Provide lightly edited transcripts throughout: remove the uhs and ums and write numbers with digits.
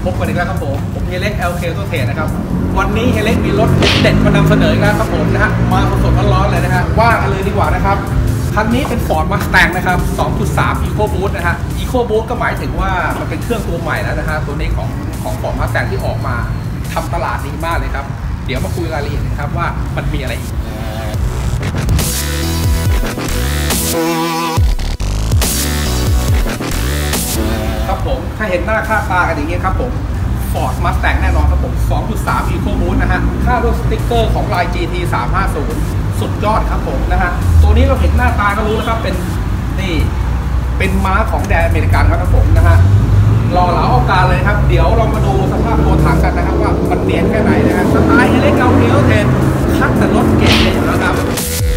พบกันอีกแล้วครับผมเฮเล็ก LK ตัวเทรดนะครับวันนี้เฮเล็กมีรถเด็ดมานำเสนออีกแล้วครับผมนะฮะมาสดๆร้อนๆเลยนะฮะว่ากันเลยดีกว่านะครับคันนี้เป็น Ford Mustang นะครับ 2.3 EcoBoost นะฮะ EcoBoost ก็หมายถึงว่ามันเป็นเครื่องตัวใหม่แล้วนะฮะตัวนี้ของ Ford Mustang ที่ออกมาทำตลาดดีมากเลยครับเดี๋ยวมาคุยรายละเอียดนะครับว่ามันมีอะไรอีกครับผมถ้าเห็นหน้าค่าตากันอย่างเงี้ยครับผม Ford Mustang แน่นอนครับผม 2.3 EcoBoost นะฮะค่าด้วยสติ๊กเกอร์ของลาย GT 350สุดยอดครับผมนะฮะตัวนี้เราเห็นหน้าตาก็รู้แล้วครับเป็นม้าของแดนอเมริกันครับผมนะฮะรอเหลาเอาการเลยครับเดี๋ยวเรามาดูสภาพตัวถังกันนะครับว่ามันเนียนแค่ไหนนะฮะสไตล์เฮเล็กเอาเลี้ยวเทนคัดแต่รถเก่งเลยอยู่แล้วครับ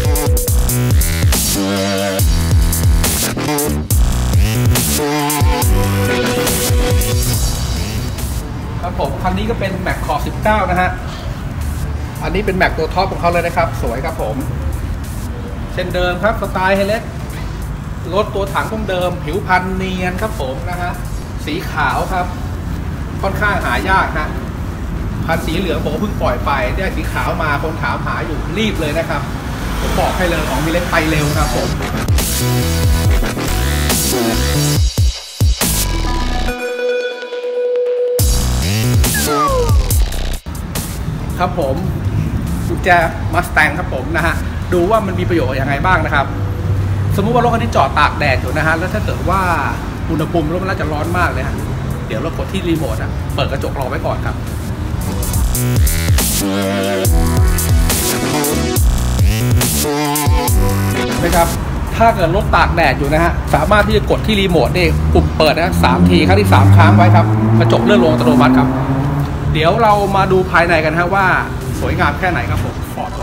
ครับผมคันนี้ก็เป็นแม็กขอบ19นะฮะอันนี้เป็นแม็กตัวท็อปของเขาเลยนะครับสวยครับผมเช่นเดิมครับสไตล์เฮเล็กรถตัวถังเดิมผิวพรรณเนียนครับผมนะฮะสีขาวครับค่อนข้างหายากฮะพันสีเหลืองผมเพิ่งปล่อยไปได้สีขาวมาคนถามหาอยู่รีบเลยนะครับผมบอกให้เลยของมิเล็กไปเร็วครับผมครับผมกุญแจ Mustang ครับผมนะฮะดูว่ามันมีประโยชน์ยังไงบ้างนะครับสมมุติว่ารถคันนี้จอดตากแดดอยู่นะฮะแล้วถ้าเกิดว่าอุณหภูมิรถมันน่าจะร้อนมากเลยฮะเดี๋ยวเรากดที่รีโมทเปิดกระจกรอไว้ก่อนครับนะครับถ้าเกิดรถตากแดดอยู่นะฮะสามารถที่จะกดที่รีโมทนี่ปุ่มเปิดนะ3 ทีครั้งที่3ค้างไว้ครับกระจกเลื่อนลงอัตโนมัติครับเดี๋ยวเรามาดูภายในกันฮะว่าสวยงามแค่ไหนครับผมฟอร์ด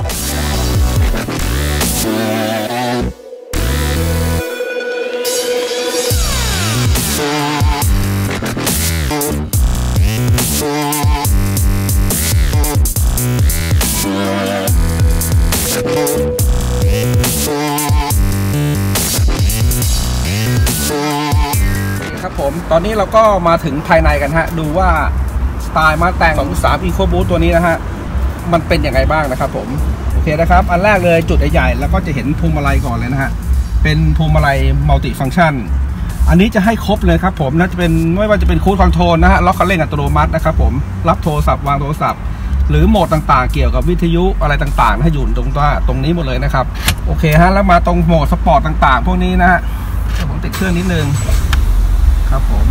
ครับผมตอนนี้เราก็มาถึงภายในกันฮะดูว่าสไตล์มาแต่ง2.3 EcoBoost ตัวนี้นะฮะมันเป็นยังไงบ้างนะครับผมโอเคนะครับอันแรกเลยจุดใหญ่ๆแล้วก็จะเห็นพวงมาลัยก่อนเลยนะฮะเป็นพวงมาลัยมัลติฟังก์ชันอันนี้จะให้ครบเลยครับผมน่าจะเป็นไม่ว่าจะเป็นคูดคอนโทรลนะฮะล็อกคันเร่งอัตโนมัตินะครับผมรับโทรศัพท์วางโทรศัพท์หรือโหมดต่างๆเกี่ยวกับวิทยุอะไรต่างๆให้อยู่ตรงนี้หมดเลยนะครับโอเคฮะแล้วมาตรงโหมดสปอร์ตต่างๆพวกนี้นะฮะผมติดเครื่องนิดนึงครับผม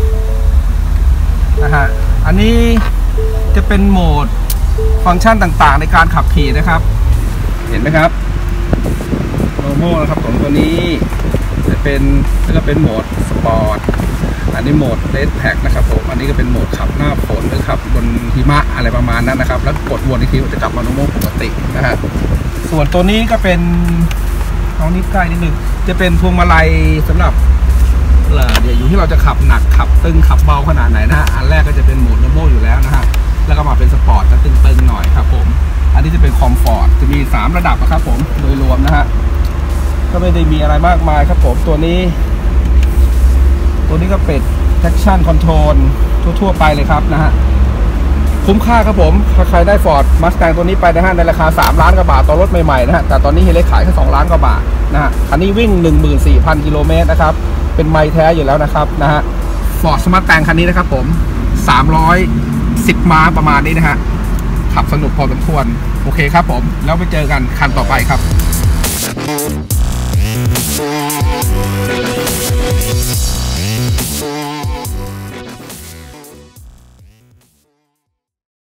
นะฮะอันนี้จะเป็นโหมดฟังก์ชันต่างๆในการขับขี่นะครับเห็นไหมครับโลโม่นะครับของตัวนี้จะเป็นแล้วก็เป็นโหมดสปอร์ตอันนี้โหมดเรดแพ็กนะครับผมอันนี้ก็เป็นโหมดขับหน้าฝนหรือขับบนหิมะอะไรประมาณนั้นนะครับแล้วกดวนอีกทีจะกลับมาโลโม่ปกตินะฮะส่วนตัวนี้ก็เป็นเอานิดใกล้นิดนึงจะเป็นพวงมาลัยสำหรับเดี๋ยวอยู่ที่เราจะขับหนักขับตึงขับเบาขนาดไหนนะฮะอันแรกก็จะเป็นโหมดโลโม่อยู่แล้วนะฮะแล้วก็มาเป็นสปอร์ตจะตึงๆหน่อยครับผมอันนี้จะเป็นคอมฟอร์ตจะมี3ระดับนะครับผมโดยรวมนะฮะก็ไม่ได้มีอะไรมากมายครับผมตัวนี้ก็เป็น traction control ทั่วๆไปเลยครับนะฮะคุ้มค่าครับผมถ้าใครได้ Ford Mustang ตัวนี้ไปนะฮะในราคา3 ล้านกว่าบาทต่อรถใหม่ๆนะฮะแต่ตอนนี้เฮเล็กขายแค่2 ล้านกว่าบาทนะฮะอันนี้วิ่ง 14,000 กิโลเมตรนะครับเป็นไมล์แท้อยู่แล้วนะครับนะฮะ Ford Mustang คันนี้นะครับผม310 ม้าประมาณนี้นะฮะขับสนุกพอสมควรโอเคครับผมแล้วไปเจอกันคันต่อไปครับ